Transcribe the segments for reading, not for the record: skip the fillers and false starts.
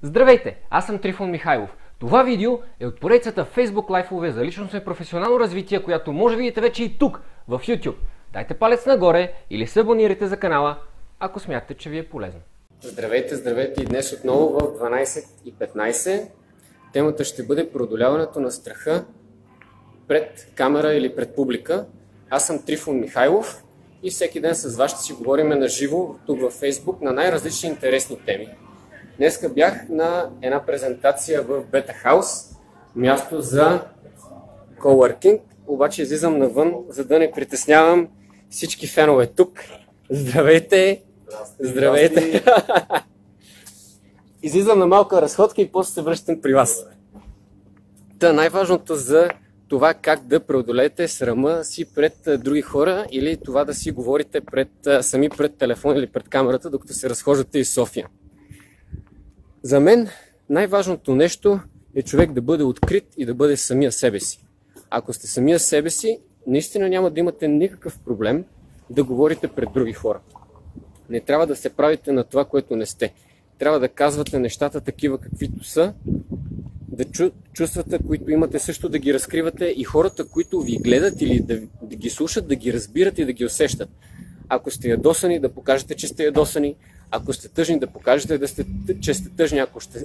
Здравейте, аз съм Трифон Михайлов. Това видео е от поредицата Facebook лайфове за личностно и професионално развитие, която може да видите вече и тук, в YouTube. Дайте палец нагоре или се абонирайте за канала, ако смятате, че ви е полезно. Здравейте и днес отново в 12:15. Темата ще бъде преодоляването на страха пред камера или пред публика. Аз съм Трифон Михайлов и всеки ден с вас ще си говорим на живо тук във Facebook на най-различни интересни теми. Днеска бях на една презентация в Beta House, място за coworking, обаче излизам навън, за да не притеснявам всички фенове тук. Здравейте! Здравейте! Излизам на малка разходка и после се връщам при вас. Най-важното за това как да преодолеете срама си пред други хора или това да си говорите сами пред телефон или пред камерата, докато се разхождате из София. За мен най-важното нещо е човек да бъде открит и да бъде самия себе си. Ако сте самия себе си, наистина няма да имате никакъв проблем да говорите пред други хора. Не трябва да се правите на това, което не сте. Трябва да казвате нещата такива каквито са, да чувствата, които имате също да ги разкривате и хората, които ви гледат или да ги слушат, да ги разбират и да ги усещат. Ако сте ядосани, да покажете, че сте ядосани. Ако сте тъжни, да покажете, че сте тъжни.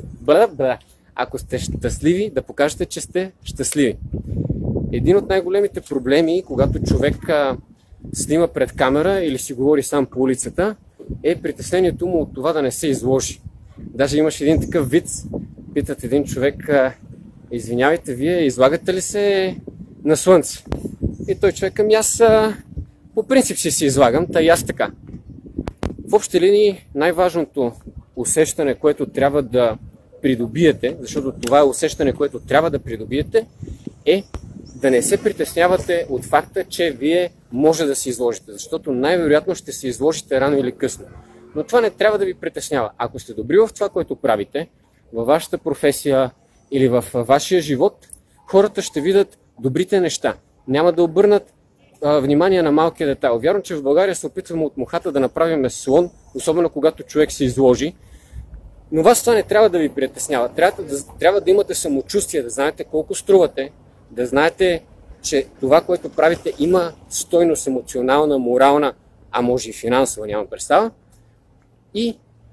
Ако сте щастливи, да покажете, че сте щастливи. Един от най-големите проблеми, когато човек снима пред камера или си говори сам по улицата, е притеснението му от това да не се изложи. Даже имаш един такъв виц. Питат един човек: извинявайте, вие излагате ли се на слънце? И той човек: аз по принцип си излагам, та и аз така. В общи линии най-важното усещане, което трябва да придобиете, защото това е усещане, което трябва да придобиете, е да не се притеснявате от факта, че вие може да се изложите, защото най-вероятно ще се изложите рано или късно. Но това не трябва да ви притеснява. Ако сте добри в това, което правите, във вашата професия или в вашия живот, хората ще видят добрите неща. Няма да обърнат внимание на малкия детайл. Вярно, че в България се опитваме от мухата да направим слон, особено когато човек се изложи. Но вас това не трябва да ви притеснява. Трябва да имате самочувствие, да знаете колко струвате, да знаете, че това, което правите, има стойност емоционална, морална, а може и финансова, нямам представа. И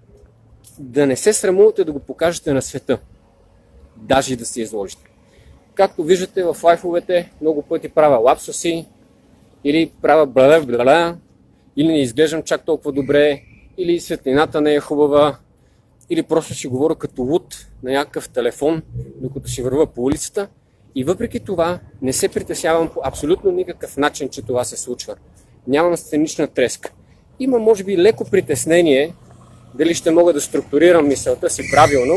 да не се срамувате да го покажете на света, даже и да се изложите. Както виждате в лайфовете, много пъти правя лапсуси, или правя бла-бла-бла, или не изглеждам чак толкова добре, или светлината не е хубава, или просто си говоря като луд на някакъв телефон, докато си върва по улицата. И въпреки това не се притеснявам по абсолютно никакъв начин, че това се случва. Нямам сценична треска. Има може би леко притеснение, дали ще мога да структурирам мисълта си правилно,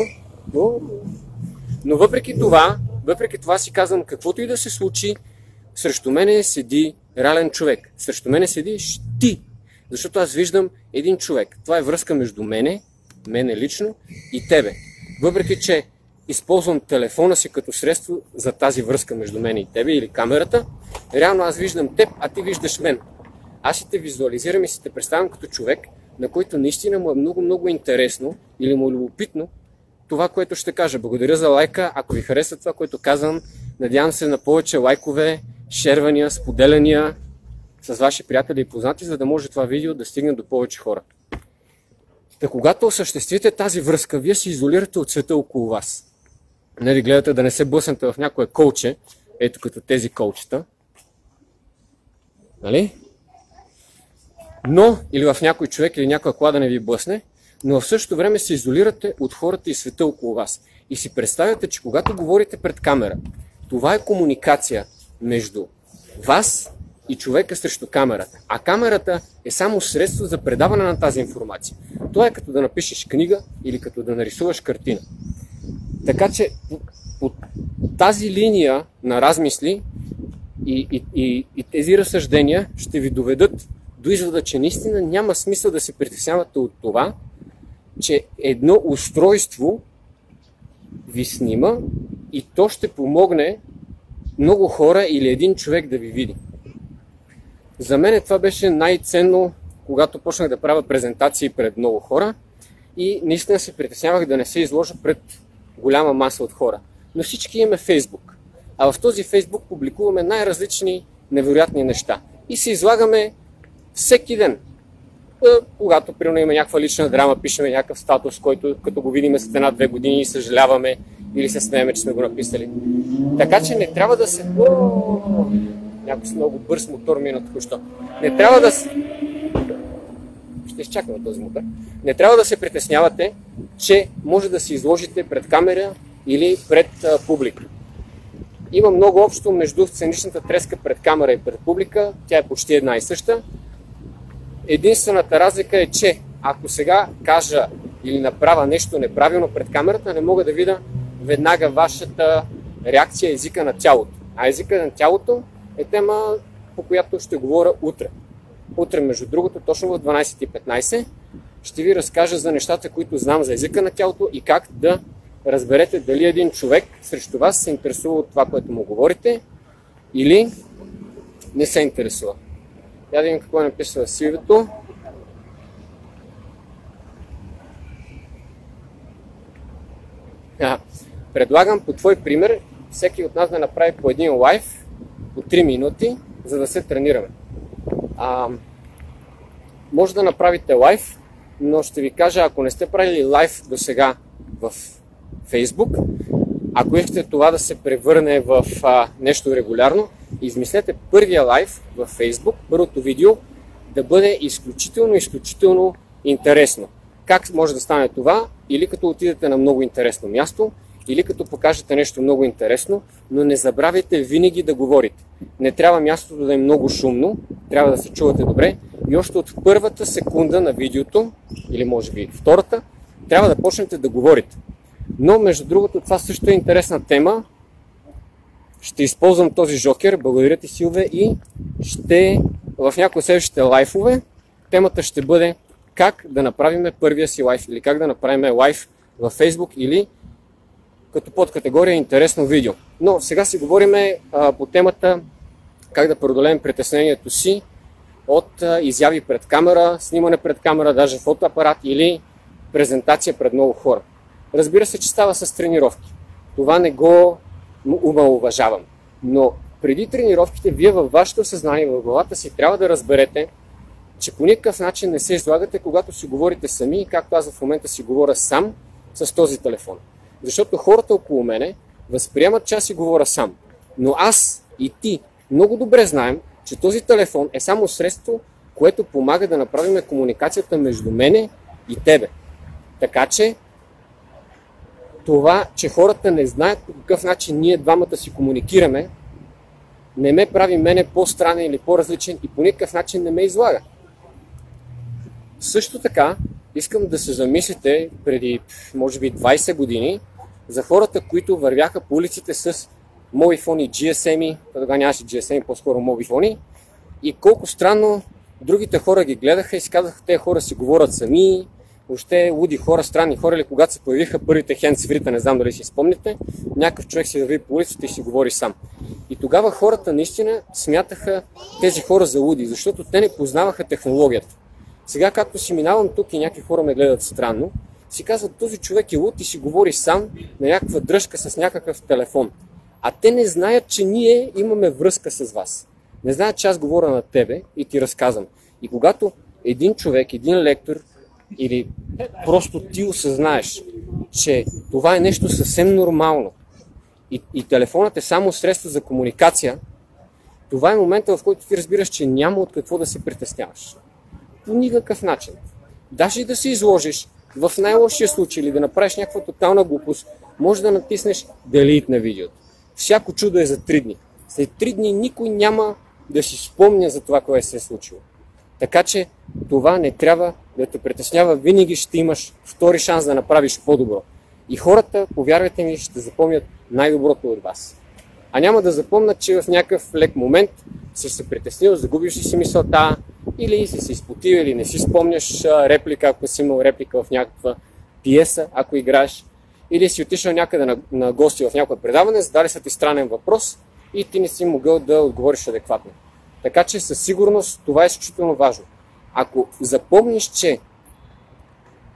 но въпреки това си казвам, каквото и да се случи, срещу мене седи реален човек. Срещу мене седиш ти. Защото аз виждам един човек. Това е връзка между мене лично и тебе. Въпреки че използвам телефона си като средство за тази връзка между мене и тебе или камерата, реално аз виждам теб, а ти виждаш мен. Аз си те визуализирам и си те представям като човек, на който наистина му е много интересно или му е любопитно това, което ще кажа. Благодаря за лайка. Ако ви харесва това, което казвам, надявам се на повече лайкове, шервания, споделяния с ваши приятели и познати, за да може това видео да стигне до повече хора. Та когато осъществите тази връзка, вие се изолирате от света около вас. Нали, гледате да не се блъснете в някое колче, ето като тези колчета. Нали? Или в някой човек или някоя кола да не ви блъсне, но в същото време се изолирате от хората и света около вас. И си представяте, че когато говорите пред камера, това е комуникация между вас и човека срещу камерата. А камерата е само средство за предаване на тази информация. Това е като да напишеш книга или като да нарисуваш картина. Така че по тази линия на размисли и тези разсъждения ще ви доведат до извода, че наистина няма смисъл да се притеснявате от това, че едно устройство ви снима и то ще помогне много хора или един човек да ви види. За мен това беше най-ценно, когато почнах да правя презентации пред много хора и наистина се притеснявах да не се изложа пред голяма маса от хора. Но всички имаме Фейсбук. А в този Фейсбук публикуваме най-различни невероятни неща. И се излагаме всеки ден. Когато примерно има някаква лична драма, пишеме някакъв статус, който като го видим след 1-2 години съжаляваме или се смееме, че сме го написали. Така че не трябва да се... Някой с много бърз мотор мина току-що. Не трябва да се... Ще изчакаме този мотор. Не трябва да се притеснявате, че може да се изложите пред камера или пред публика. Има много общо между сценичната треска пред камера и пред публика. Тя е почти една и съща. Единствената разлика е, че ако сега кажа или направя нещо неправилно пред камерата, не мога да видя веднага вашата реакция, езика на тялото. А езика на тялото е тема, по която ще говоря утре. Утре, между другото, точно в 12:15 ще ви разкажа за нещата, които знам за езика на тялото и как да разберете дали един човек срещу вас се интересува от това, което му говорите, или не се интересува. Я да видим какво е написано в CV-то. Предлагам по твой пример всеки от нас да направи по един лайв по 3 минути, за да се тренираме. Може да направите лайв, но ще ви кажа, ако не сте правили лайв до сега в Facebook, ако искате това да се превърне в нещо регулярно, измислете първия лайв в Facebook, първото видео, да бъде изключително интересно. Как може да стане това? Или като отидете на много интересно място, или като покажете нещо много интересно, но не забравяйте винаги да говорите. Не трябва мястото да е много шумно, трябва да се чувате добре и още от първата секунда на видеото, или може би втората, трябва да почнете да говорите. Но, между другото, това също е интересна тема. Ще използвам този жокер, благодаря ти, Силве, и в някои следващите лайфове темата ще бъде как да направим първия си лайф или как да направим лайф във Facebook или като подкатегория интересно видео. Но сега си говорим по темата как да преодолеем притеснението си от изяви пред камера, снимане пред камера, даже фотоапарат или презентация пред много хора. Разбира се, че става с тренировки. Това не го омаловажавам. Но преди тренировките, вие във вашето съзнание, в главата си трябва да разберете, че по никакъв начин не се излагате, когато си говорите сами, както аз в момента си говоря сам с този телефон. Защото хората около мене възприемат, че аз си говоря сам. Но аз и ти много добре знаем, че този телефон е само средство, което помага да направим комуникацията между мене и тебе. Така че това, че хората не знаят по какъв начин ние двамата си комуникираме, не ме прави мене по-странен или по-различен и по никакъв начин не ме излага. Също така, искам да се замислите преди, може би, 20 години за хората, които вървяха по улиците с мобифони, GSM-и, тогава нямаше GSM, по-скоро мобифони, и колко странно другите хора ги гледаха и си казаха, тези хора си говорят сами, въобще луди хора, странни хора, или когато се появиха първите хендсфрита, не знам дали си спомните, някакъв човек си върви по улицата и си говори сам. И тогава хората наистина смятаха тези хора за луди, защото те не познаваха технологията. Сега, както си минавам тук и някакви хора ме гледат странно, си казват, този човек е луд и си говори сам на някаква дръжка с някакъв телефон. А те не знаят, че ние имаме връзка с вас. Не знаят, че аз говоря на тебе и ти разказвам. И когато един човек, един лектор или просто ти осъзнаеш, че това е нещо съвсем нормално и телефонът е само средство за комуникация, това е момента, в който ти разбираш, че няма от какво да се притесняваш. По никакъв начин. Даже и да се изложиш в най-лошия случай или да направиш някаква тотална глупост, може да натиснеш Delete на видеото. Всяко чудо е за 3 дни. След 3 дни никой няма да си спомня за това, което се е случило. Така че това не трябва да те притеснява. Винаги ще имаш втори шанс да направиш по-добро. И хората, повярвайте ми, ще запомнят най-доброто от вас. А няма да запомнят, че в някакъв лек момент си се притеснил, загубиш си мисълта, или си се изпотил, или не си спомняш реплика, ако си имал реплика в някаква пиеса, ако играеш, или си отишъл някъде на гости в някое предаване, задали са ти странен въпрос и ти не си могъл да отговориш адекватно. Така че със сигурност това е изключително важно. Ако запомниш, че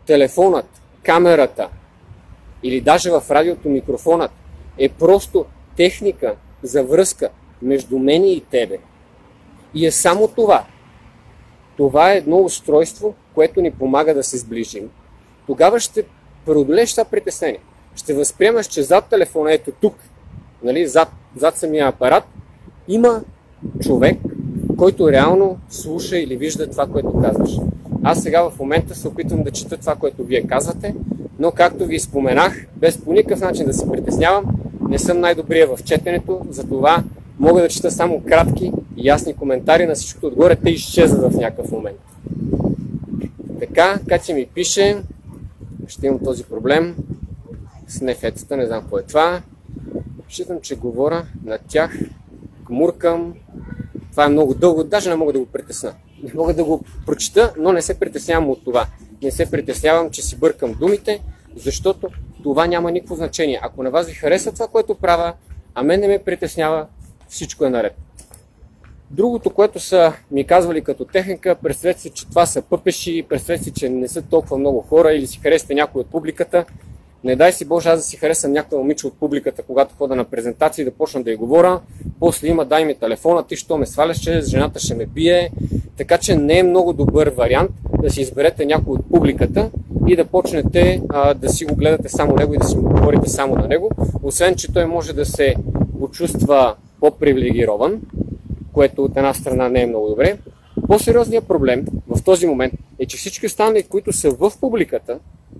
телефонът, камерата или даже в радиото микрофонът е просто техника за връзка между мен и тебе. И е само това. Това е едно устройство, което ни помага да се сближим. Тогава ще преодолееш това притеснение. Ще възприемаш, че зад телефона, ето тук, нали, зад самия апарат, има човек, който реално слуша или вижда това, което казваш. Аз сега в момента се опитвам да чета това, което вие казвате, но както ви споменах, без по никакъв начин да се притеснявам, не съм най-добрия в четенето, затова мога да чета само кратки и ясни коментари, на всичкото отгоре те изчезват в някакъв момент. Така, Катя ми пише, ще имам този проблем с нефетата, не знам какво е това. Считам, че говоря на тях, гмуркам. Това е много дълго, даже не мога да го притесна. Не мога да го прочита, но не се притеснявам от това. Не се притеснявам, че си бъркам думите, защото това няма никакво значение. Ако на вас ви харесва това, което правя, а мен не ме притеснява, всичко е наред. Другото, което са ми казвали като техника, представете си, че това са пъпеши, представете си, че не са толкова много хора или си харесате някой от публиката. Не дай си Боже, аз да си харесам някой момиче от публиката, когато хода на презентации, да почна да й говоря. После има, дай ми телефона, ти що ме сваляш, че жената ще ме бие. Така че не е много добър вариант да си изберете някой от публиката и да почнете да си го гледате само него и да си му говорите само на него. Освен, че той може да се почувства по-привилегирован, което от една страна не е много добре. По-сериозният проблем в този момент е, че всички останали, които са в публиката,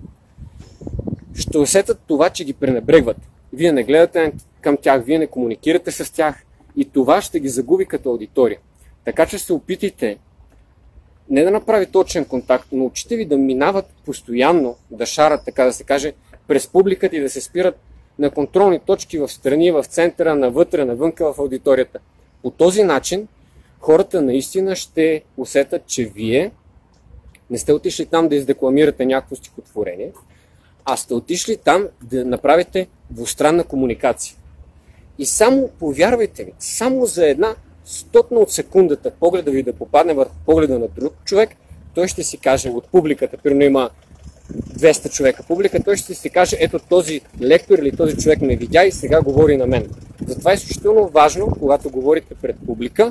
ще усетят това, че ги пренебрегват. Вие не гледате към тях, вие не комуникирате с тях и това ще ги загуби като аудитория. Така че се опитайте не да направи точен контакт, но учите ви да минават постоянно, да шарат, така да се каже, през публиката и да се спират на контролни точки в страни, в центъра, навътре, навънка в аудиторията. По този начин хората наистина ще усетят, че вие не сте отишли там да издекламирате някакво стихотворение, а сте отишли там да направите двустранна комуникация. И само, повярвайте ми, само за една стотна от секундата погледа ви да попадне върху погледа на друг човек, той ще си каже от публиката, примерно има 200 човека публика, той ще си каже, ето този лектор или този човек ме видя и сега говори на мен. Затова е изключително важно, когато говорите пред публика,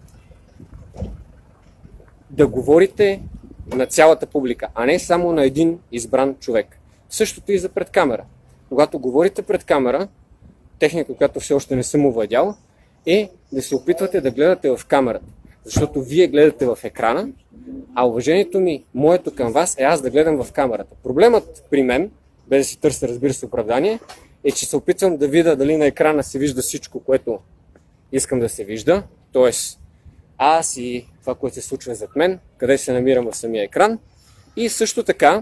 да говорите на цялата публика, а не само на един избран човек. Същото и за пред камера. Когато говорите пред камера, техника, която все още не съм овладял, е да се опитвате да гледате в камерата. Защото вие гледате в екрана, а уважението ми, моето към вас е аз да гледам в камерата. Проблемът при мен, без да си търся, разбира се, оправдание, е, че се опитвам да видя дали на екрана се вижда всичко, което искам да се вижда. Тоест, аз и това, което се случва зад мен, къде се намирам в самия екран. И също така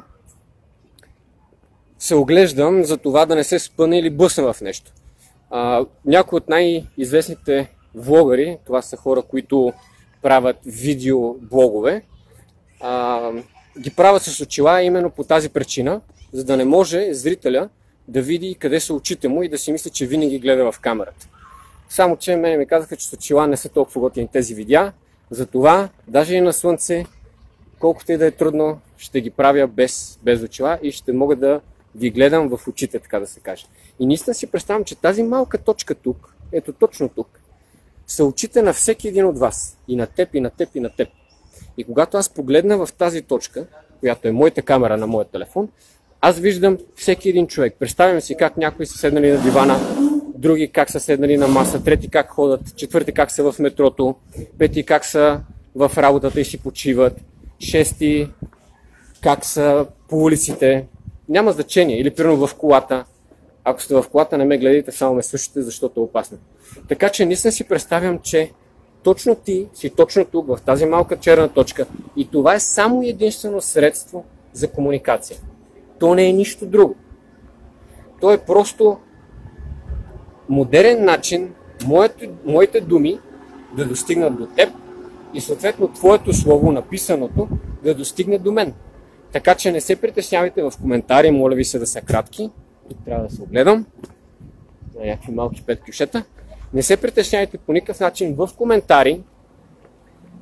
се оглеждам за това да не се спъна или бъсна в нещо. Някои от най-известните влогъри, това са хора, които правят видеоблогове, ги правят с очила именно по тази причина, за да не може зрителя да види къде са очите му и да си мисли, че винаги гледа в камерата. Само че мене ми казаха, че с очила не са толкова готини тези видеа, затова даже и на слънце, колкото и да е трудно, ще ги правя без очила и ще мога да ви гледам в очите, така да се каже. И наистина си представям, че тази малка точка тук, ето точно тук, са очите на всеки един от вас. И на теб, и на теб, и на теб. И когато аз погледна в тази точка, която е моята камера на моя телефон, аз виждам всеки един човек. Представям си как някои са седнали на дивана, други как са седнали на маса, трети как ходят, четвърти как са в метрото, пети как са в работата и си почиват, шести как са по улиците. Няма значение. Или примерно в колата. Ако сте в колата, не ме гледайте, само ме слушате, защото е опасно. Така че наистина си представям, че точно ти си точно тук, в тази малка черна точка и това е само единствено средство за комуникация. То не е нищо друго. То е просто модерен начин моите думи да достигнат до теб и съответно твоето слово, написаното, да достигне до мен. Така че не се притеснявайте в коментари, моля ви се да са кратки. Тук трябва да се огледам на някакви малки 5 кюшета. Не се притеснявайте по никакъв начин в коментари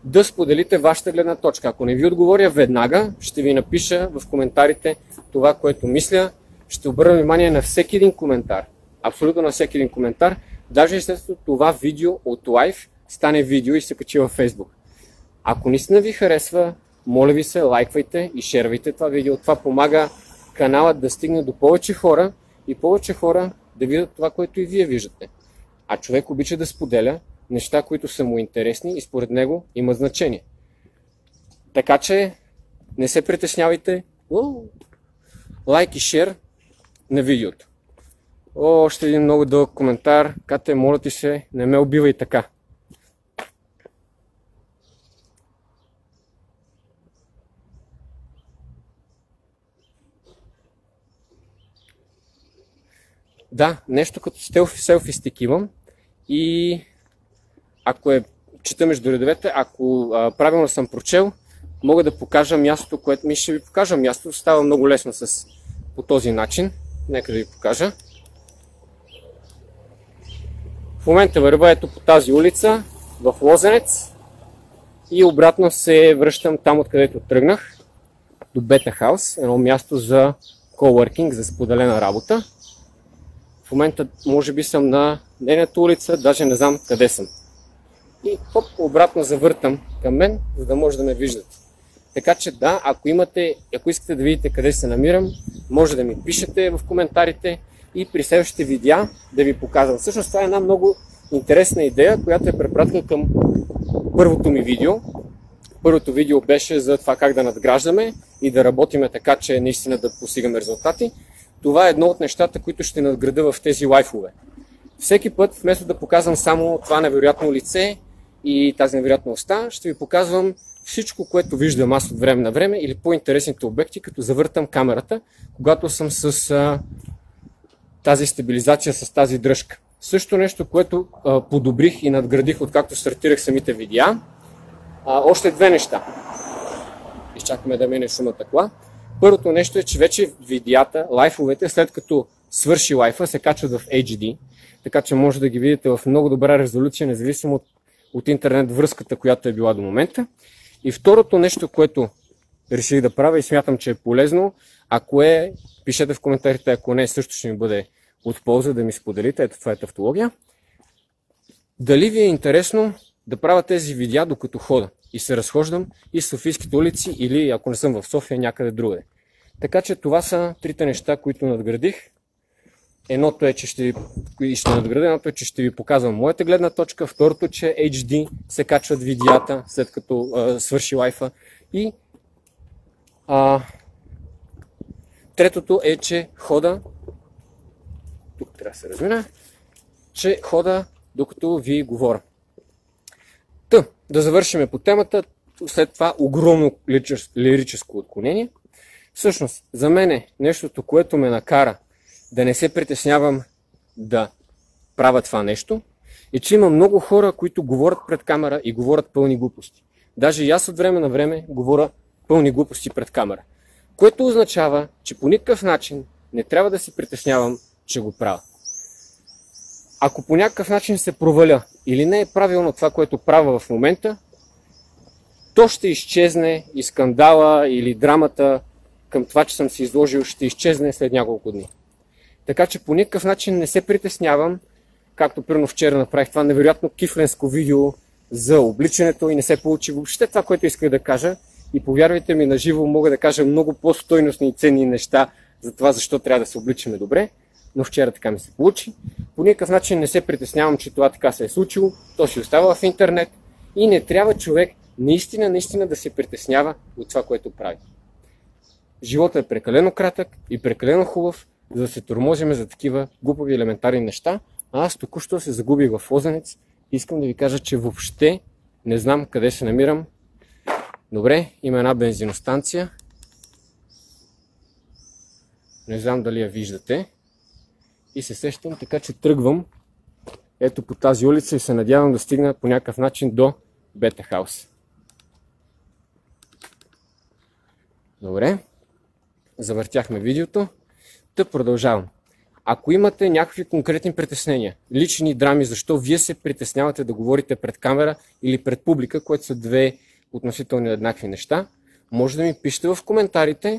да споделите вашата гледна точка. Ако не ви отговоря веднага, ще ви напиша в коментарите това, което мисля. Ще обърна внимание на всеки един коментар. Абсолютно на всеки един коментар. Даже естествено това видео от лайв стане видео и се качи във Facebook. Ако наистина ви харесва, моля ви се, лайквайте и шервайте това видео. Това помага каналът да стигне до повече хора и повече хора да видят това, което и вие виждате. А човек обича да споделя неща, които са му интересни и според него имат значение. Така че не се притеснявайте. Лайк и шер на видеото. Още един много дълъг коментар. Кате, моля ти се, не ме убивай така. Да, нещо като селфи стик имам и ако чета между редовете, ако правилно съм прочел, мога да покажа мястото, което ми ще ви покажа мястото. Става много лесно по този начин. Нека да ви покажа. В момента вървя ето по тази улица в Лозенец и обратно се връщам там, откъдето тръгнах, до Beta House, едно място за coworking, за споделена работа. В момента може би съм на нейната улица, даже не знам къде съм. И обратно завъртам към мен, за да може да ме виждате. Така че да, ако искате да видите къде се намирам, може да ми пишете в коментарите и при следващите видеа да ви показвам. Всъщност това е една много интересна идея, която е препратка към първото ми видео. Първото видео беше за това как да надграждаме и да работиме така, че наистина да постигаме резултати. Това е едно от нещата, които ще надграда в тези лайфове. Всеки път, вместо да показвам само това невероятно лице и тази невероятна уста, ще ви показвам всичко, което виждам аз от време на време или по-интересните обекти, като завъртам камерата, когато съм с тази стабилизация, с тази дръжка. Също нещо, което подобрих и надградих, откакто стартирах самите видеа. Още две неща. Изчакаме да мине шумата кола. Първото нещо е, че вече видеята, лайфовете, след като свърши лайфа, се качват в HD, така че може да ги видите в много добра резолюция, независимо от интернет връзката, която е била до момента. И второто нещо, което реших да правя и смятам, че е полезно, пишете в коментарите, ако не, също ще ми бъде от полза да ми споделите. Ето това е тавтология. Дали ви е интересно да правя тези видеа докато хода и се разхождам и в Софийските улици или ако не съм в София, някъде другаде. Така че това са трите неща, които надградих. Едното е, че ще надградя, едното е, че ще ви показвам моята гледна точка, второто, че HD се качват видеята след като свърши лайфа и третото е, че хода, тук трябва да се размина, че хода докато ви говоря. Да завършим по темата, след това огромно лирическо отклонение. Всъщност, за мен е нещото, което ме накара да не се притеснявам да правя това нещо, е, че има много хора, които говорят пред камера и говорят пълни глупости. Даже и аз от време на време говоря пълни глупости пред камера. Което означава, че по никакъв начин не трябва да се притеснявам, че го правя. Ако по някакъв начин се проваля или не е правилно това, което правя в момента, то ще изчезне и скандала или драмата към това, че съм се изложил, ще изчезне след няколко дни. Така че по никакъв начин не се притеснявам, както примерно вчера направих това невероятно кифленско видео за обличането и не се получи въобще това, което исках да кажа. И повярвайте ми, на живо мога да кажа много по-стойностни и ценни неща за това, защо трябва да се обличаме добре. Но вчера така ми се получи. По никакъв начин не се притеснявам, че това така се е случило. То си остава в интернет и не трябва човек наистина да се притеснява от това, което прави. Животът е прекалено кратък и прекалено хубав, за да се тормозиме за такива глупави елементарни неща. А аз току-що се загубих в Лозенец. Искам да ви кажа, че въобще не знам къде се намирам. Добре, има една бензиностанция. Не знам дали я виждате. И се сещам, така че тръгвам ето по тази улица и се надявам да стигна по някакъв начин до Beta House. Добре, завъртяхме видеото. Продължавам. Ако имате някакви конкретни притеснения, лични драми, защо вие се притеснявате да говорите пред камера или пред публика, което са две относително еднакви неща, може да ми пишете в коментарите.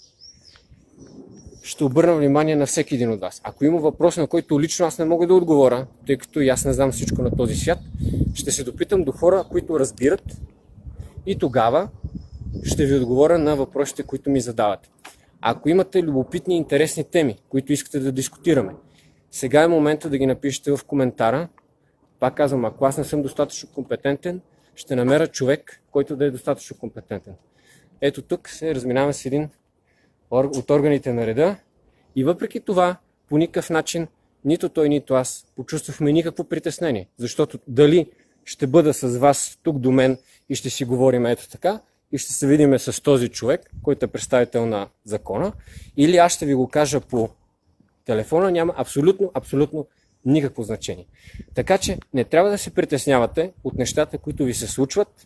Ще обърна внимание на всеки един от вас. Ако има въпрос, на който лично аз не мога да отговоря, тъй като и аз не знам всичко на този свят, ще се допитам до хора, които разбират, и тогава ще ви отговоря на въпросите, които ми задавате. Ако имате любопитни и интересни теми, които искате да дискутираме, сега е момента да ги напишете в коментара. Пак казвам, ако аз не съм достатъчно компетентен, ще намеря човек, който да е достатъчно компетентен. Ето тук се разминаваме с един от органите на реда и въпреки това по никакъв начин нито той, нито аз почувствахме никакво притеснение. Защото дали ще бъда с вас тук до мен и ще си говорим ето така и ще се видим с този човек, който е представител на закона, или аз ще ви го кажа по телефона, няма абсолютно никакво значение. Така че не трябва да се притеснявате от нещата, които ви се случват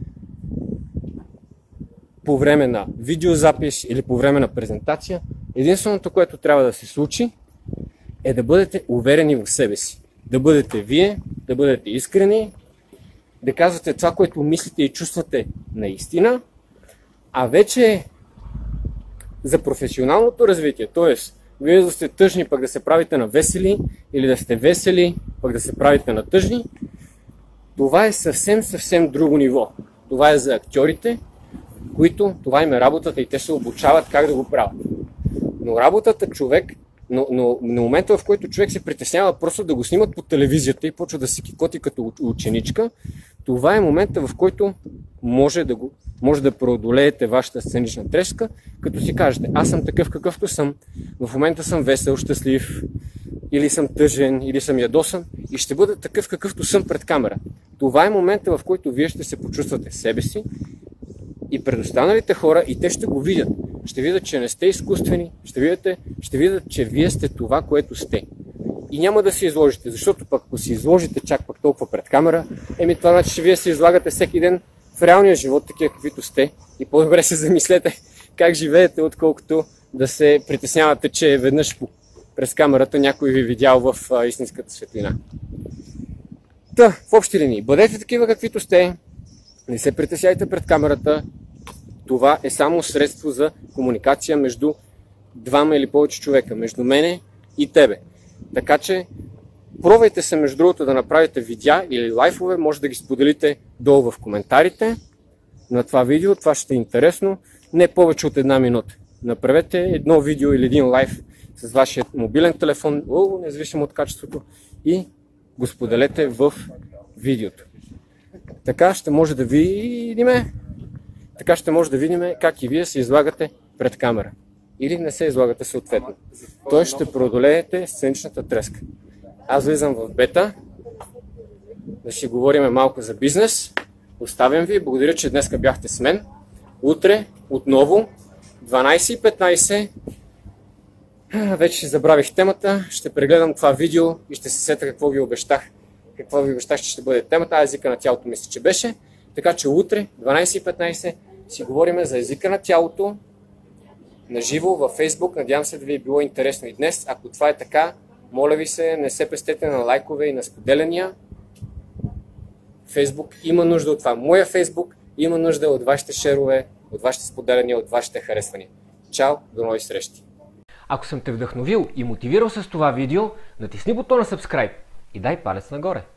по време на видеозапис или по време на презентация. Единственото, което трябва да се случи, е да бъдете уверени в себе си. Да бъдете вие, да бъдете искрени, да казвате това, което мислите и чувствате наистина, а вече за професионалното развитие, т.е. вие да сте тъжни, пък да се правите на весели, или да сте весели, пък да се правите на тъжни, това е съвсем друго ниво. Това е за актьорите, които това им е работата и те се обучават как да го правят. Но работата но момента, в който човек се притеснява просто да го снимат по телевизията и почва да се кикоти като ученичка, това е момента, в който може да преодолеете вашата сценична треска, като си кажете, аз съм такъв какъвто съм, в момента съм весел, щастлив, или съм тъжен, или съм ядосан и ще бъда такъв какъвто съм пред камера. Това е момента, в който вие ще се почувствате себе си и пред останалите хора и те ще го видят. Ще видят, че не сте изкуствени, ще видят, че вие сте това, което сте. И няма да се изложите, защото пък ако се изложите чак пък толкова пред камера, това значи, че вие се излагате всеки ден в реалния живот, такива каквито сте. И по-добре се замислете как живеете, отколкото да се притеснявате, че веднъж през камерата някой ви видял в истинската светлина. Та, в общи линии, бъдете такива каквито сте, не се притесняйте пред камерата. Това е само средство за комуникация между двама или повече човека, между мене и тебе. Така че пробвайте се между другото да направите видеа или лайфове, може да ги споделите долу в коментарите на това видео, това ще е интересно, не повече от 1 минута. Направете едно видео или един лайф с вашия мобилен телефон, независимо от качеството, и го споделете в видеото. Така ще може да видим как и вие се излагате пред камера. Или не се излагате съответно. Той ще преодолеете сценичната треска. Аз влизам в бета, да си говорим малко за бизнес. Оставям ви, благодаря, че днес бяхте с мен. Утре отново 12:15. Вече забравих темата, ще прегледам това видео и ще се сета какво ви обещах. Че ще бъде темата, езика на тялото мисля, че беше. Така че утре, 12:15, си говорим за езика на тялото, наживо във Facebook. Надявам се да ви е било интересно и днес. Ако това е така, моля ви се, не се пестете на лайкове и на споделяния. Facebook има нужда от това. Моя Facebook има нужда от вашите шерове, от вашите споделяния, от вашите харесвания. Чао, до нови срещи! Ако съм те вдъхновил и мотивирал с това видео, натисни бутона subscribe и дай палец нагоре.